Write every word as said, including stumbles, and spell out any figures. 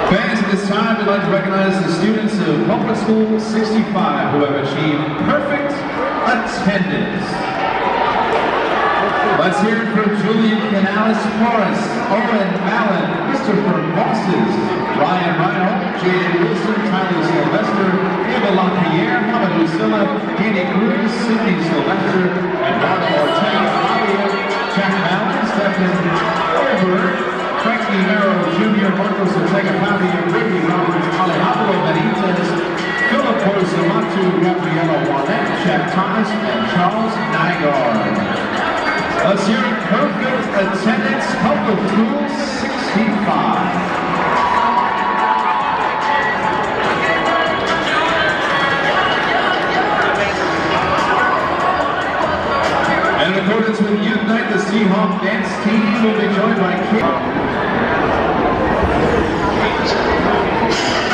Fans, at this time, we'd like to recognize the students of Public School sixty-five who have achieved perfect attendance. Let's hear it for Julian Canales Forrest, Owen Mallon, Christopher Mosses, Ryan Reinhold, Jaden Wilson, Tyler Sylvester, Eva LaPierre, Mamadou Silla, Danny Cruz, Sidney Sylvester, Eduardo Ortega, Fabio, Jack Mallon, Stephen Over, Frankie Mero Junior, Marcos Ortega, Fabio, Ricky Roberts, Alejandro Benitez, Philip Porcelatu, Gabriela Juanet, Jack Thomas, and Charles Nygaard. Let's hear it, perfect attendance, Public School sixty-five. In accordance with Youth Night, the Seahawks dance team will be joined by Kid.